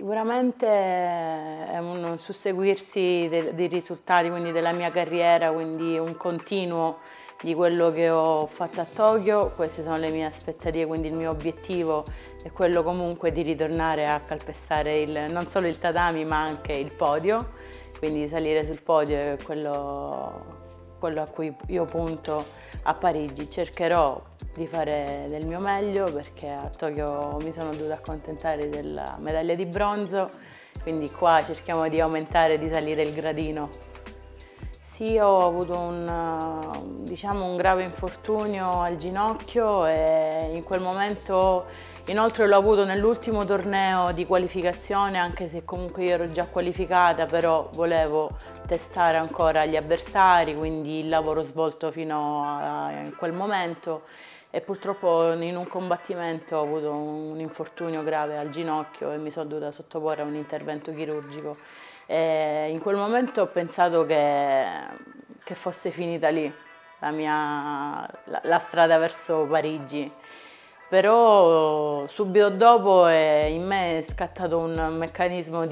Sicuramente è un susseguirsi dei risultati, quindi della mia carriera, quindi un continuo di quello che ho fatto a Tokyo. Queste sono le mie aspettative, quindi il mio obiettivo è quello comunque di ritornare a calpestare non solo il tatami ma anche il podio, quindi salire sul podio è quello a cui io punto a Parigi. Cercherò di fare del mio meglio perché a Tokyo mi sono dovuta accontentare della medaglia di bronzo, quindi qua cerchiamo di aumentare, di salire il gradino. Sì, ho avuto diciamo, un grave infortunio al ginocchio e in quel momento, inoltre l'ho avuto nell'ultimo torneo di qualificazione, anche se comunque io ero già qualificata, però volevo testare ancora gli avversari, quindi il lavoro svolto fino a quel momento, e purtroppo in un combattimento ho avuto un infortunio grave al ginocchio e mi sono dovuta sottoporre a un intervento chirurgico. E in quel momento ho pensato che fosse finita lì la strada verso Parigi, però subito dopo in me è scattato un meccanismo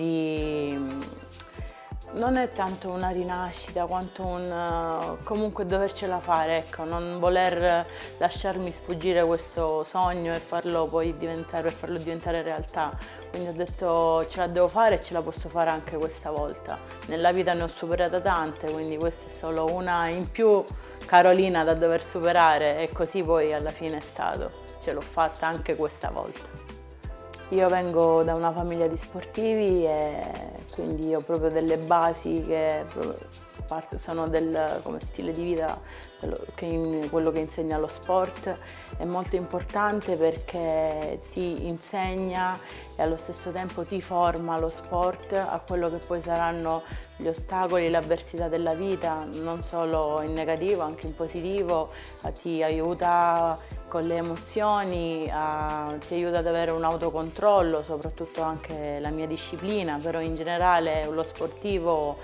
non è tanto una rinascita quanto comunque dovercela fare, ecco, non voler lasciarmi sfuggire questo sogno e farlo diventare realtà. Quindi ho detto ce la devo fare e ce la posso fare anche questa volta. Nella vita ne ho superata tante, quindi questa è solo una in più, Carolina, da dover superare, e così poi alla fine è stato. Ce l'ho fatta anche questa volta. Io vengo da una famiglia di sportivi e quindi ho proprio delle basi che sono come stile di vita, quello che insegna lo sport. È molto importante perché ti insegna e allo stesso tempo ti forma lo sport a quello che poi saranno gli ostacoli, le avversità della vita, non solo in negativo, anche in positivo. Ti aiuta con le emozioni, ti aiuta ad avere un autocontrollo, soprattutto anche la mia disciplina, però in generale lo sportivo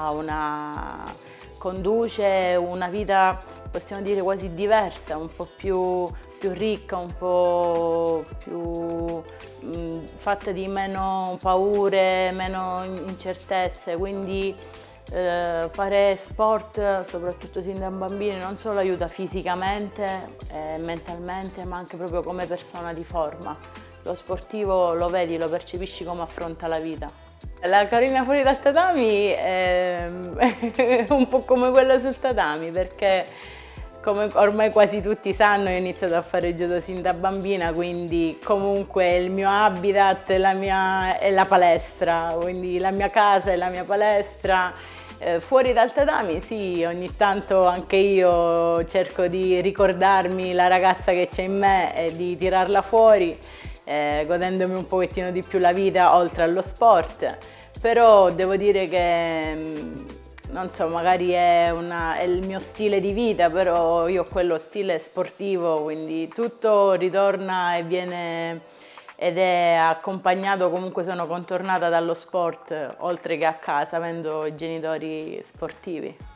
conduce una vita, possiamo dire, quasi diversa, un po' più ricca, un po' più fatta di meno paure, meno incertezze, quindi fare sport, soprattutto sin da bambini, non solo aiuta fisicamente e mentalmente, ma anche proprio come persona ti forma. Lo sportivo lo vedi, lo percepisci come affronta la vita. La Carolina fuori dal tatami è un po' come quella sul tatami, perché come ormai quasi tutti sanno, io ho iniziato a fare judo sin da bambina, quindi comunque il mio habitat è la palestra, quindi la mia casa è la mia palestra. Fuori dal tatami sì, ogni tanto anche io cerco di ricordarmi la ragazza che c'è in me e di tirarla fuori, godendomi un pochettino di più la vita oltre allo sport, però devo dire che non so, magari è il mio stile di vita, però io ho quello stile sportivo, quindi tutto ritorna ed è accompagnato, comunque sono contornata dallo sport, oltre che a casa, avendo genitori sportivi.